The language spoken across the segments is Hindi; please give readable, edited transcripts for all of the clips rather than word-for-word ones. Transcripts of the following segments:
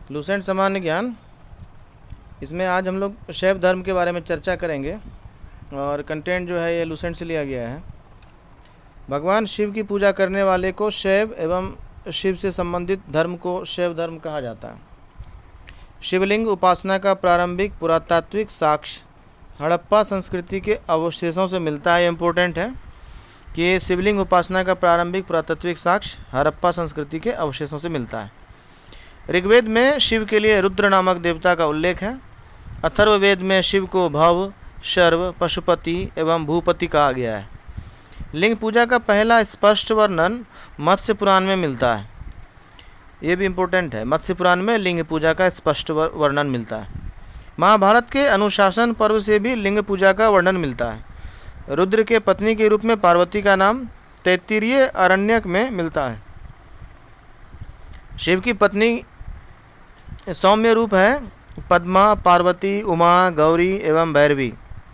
लूसेंट सामान्य ज्ञान, इसमें आज हम लोग शैव धर्म के बारे में चर्चा करेंगे और कंटेंट जो है ये लूसेंट से लिया गया है। भगवान शिव की पूजा करने वाले को शैव एवं शिव से संबंधित धर्म को शैव धर्म कहा जाता है। शिवलिंग उपासना का प्रारंभिक पुरातात्विक साक्ष्य हड़प्पा संस्कृति के अवशेषों से मिलता है। ये इम्पोर्टेंट है कि शिवलिंग उपासना का प्रारंभिक पुरातात्विक साक्ष्य हड़प्पा संस्कृति के अवशेषों से मिलता है। ऋग्वेद में शिव के लिए रुद्र नामक देवता का उल्लेख है। अथर्ववेद में शिव को भव, शर्व, पशुपति एवं भूपति कहा गया है। लिंग पूजा का पहला स्पष्ट वर्णन मत्स्य पुराण में मिलता है। ये भी इम्पोर्टेंट है, मत्स्य पुराण में लिंग पूजा का स्पष्ट वर्णन मिलता है। महाभारत के अनुशासन पर्व से भी लिंग पूजा का वर्णन मिलता है। रुद्र के पत्नी के रूप में पार्वती का नाम तैत्तिरीय अरण्यक में मिलता है। शिव की पत्नी सौम्य रूप है पद्मा, पार्वती, उमा, गौरी एवं भैरवी।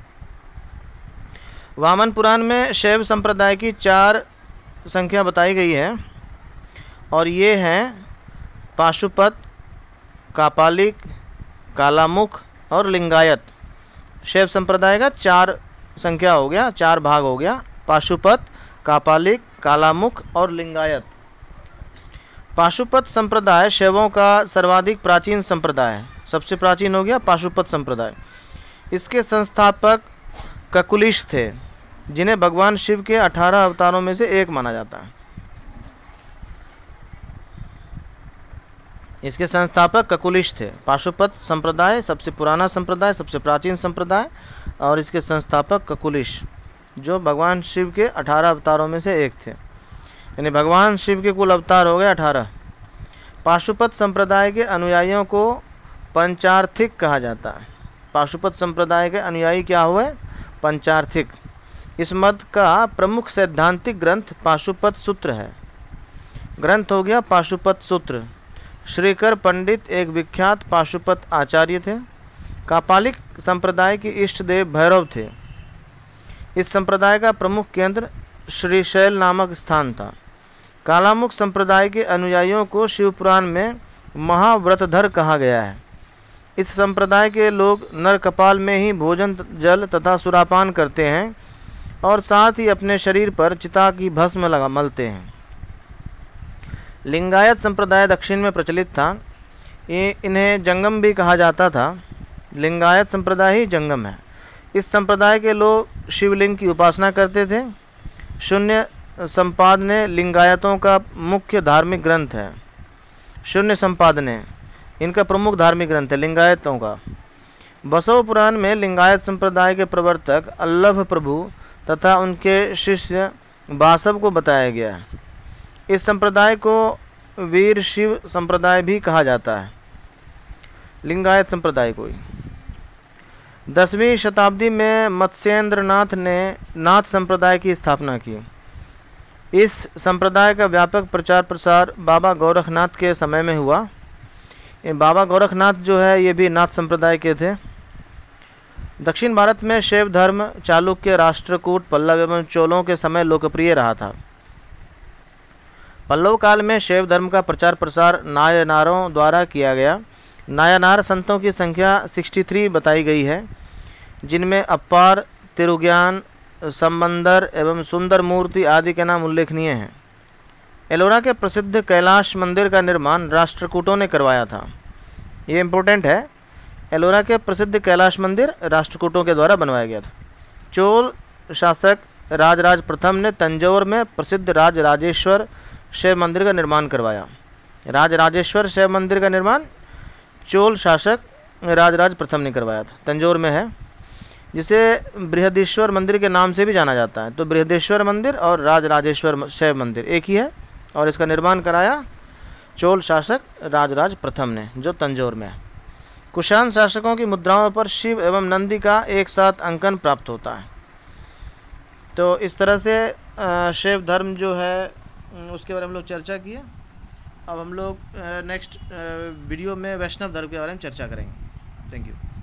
वामन पुराण में शैव संप्रदाय की 4 संख्या बताई गई है और ये हैं पाशुपत, कापालिक, कालामुख और लिंगायत। शैव संप्रदाय का 4 संख्या हो गया, 4 भाग हो गया, पाशुपत, कापालिक, कालामुख और लिंगायत। पाशुपत संप्रदाय शैवों का सर्वाधिक प्राचीन संप्रदाय है। सबसे प्राचीन हो गया पाशुपत संप्रदाय। इसके संस्थापक ककुलिश थे, जिन्हें भगवान शिव के 18 अवतारों में से एक माना जाता है। इसके संस्थापक ककुलिश थे। पाशुपत संप्रदाय सबसे पुराना संप्रदाय, सबसे प्राचीन संप्रदाय, और इसके संस्थापक ककुलिश, जो भगवान शिव के 18 अवतारों में से एक थे। यानी भगवान शिव के कुल अवतार हो गए 18। पाशुपत संप्रदाय के अनुयायियों को पंचार्थिक कहा जाता है। पाशुपत संप्रदाय के अनुयायी क्या हुए? पंचार्थिक। इस मत का प्रमुख सैद्धांतिक ग्रंथ पाशुपत सूत्र है। ग्रंथ हो गया पाशुपत सूत्र। श्रीकर पंडित एक विख्यात पाशुपत आचार्य थे। कापालिक संप्रदाय के इष्ट देव भैरव थे। इस संप्रदाय का प्रमुख केंद्र श्रीशैल नामक स्थान था। कालामुख संप्रदाय के अनुयायियों को शिवपुराण में महाव्रतधर कहा गया है। इस संप्रदाय के लोग नर कपाल में ही भोजन, जल तथा सुरापान करते हैं और साथ ही अपने शरीर पर चिता की भस्म मलते हैं। लिंगायत संप्रदाय दक्षिण में प्रचलित था। इन्हें जंगम भी कहा जाता था। लिंगायत संप्रदाय ही जंगम है। इस संप्रदाय के लोग शिवलिंग की उपासना करते थे। शून्य संपादने लिंगायतों का मुख्य धार्मिक ग्रंथ है। शून्य संपादने इनका प्रमुख धार्मिक ग्रंथ है लिंगायतों का। बसव पुराण में लिंगायत संप्रदाय के प्रवर्तक अल्लभ प्रभु तथा उनके शिष्य बासव को बताया गया है। इस संप्रदाय को वीर शिव संप्रदाय भी कहा जाता है। लिंगायत संप्रदाय को 10वीं शताब्दी में मत्स्येंद्र नाथ ने नाथ संप्रदाय की स्थापना की। इस संप्रदाय का व्यापक प्रचार प्रसार बाबा गोरखनाथ के समय में हुआ। बाबा गोरखनाथ जो है ये भी नाथ संप्रदाय के थे। दक्षिण भारत में शैव धर्म चालुक्य, राष्ट्रकूट, पल्लव एवं चोलों के समय लोकप्रिय रहा था। पल्लव काल में शैव धर्म का प्रचार प्रसार नायनारों द्वारा किया गया। नायनार संतों की संख्या 63 बताई गई है, जिनमें अप्पार, तिरुज्ञान, संबंदर एवं सुंदर मूर्ति आदि के नाम उल्लेखनीय हैं। एलोरा के प्रसिद्ध कैलाश मंदिर का निर्माण राष्ट्रकूटों ने करवाया था। ये इम्पोर्टेंट है। एलोरा के प्रसिद्ध कैलाश मंदिर राष्ट्रकूटों के द्वारा बनवाया गया था। चोल शासक राजराज प्रथम ने तंजौर में प्रसिद्ध राजराजेश्वर शैव मंदिर का निर्माण करवाया। राजराजेश्वर शैव मंदिर का निर्माण चोल शासक राजराज प्रथम ने करवाया था। तंजौर में है, जिसे बृहदेश्वर मंदिर के नाम से भी जाना जाता है। तो बृहदेश्वर मंदिर और राजराजेश्वर शैव मंदिर एक ही है और इसका निर्माण कराया चोल शासक राजराज प्रथम ने, जो तंजौर में है। कुषाण शासकों की मुद्राओं पर शिव एवं नंदी का एक साथ अंकन प्राप्त होता है। तो इस तरह से शैव धर्म जो है उसके बारे में हम लोग चर्चा किए। अब हम लोग नेक्स्ट वीडियो में वैष्णव धर्म के बारे में चर्चा करेंगे। Thank you.